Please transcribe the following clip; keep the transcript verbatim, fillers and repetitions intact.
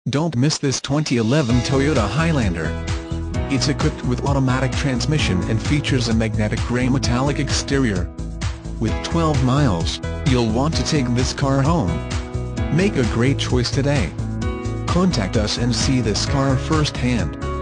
Don't miss this twenty eleven Toyota Highlander. It's equipped with automatic transmission and features a magnetic grey metallic exterior. With twelve miles, you'll want to take this car home. Make a great choice today. Contact us and see this car firsthand.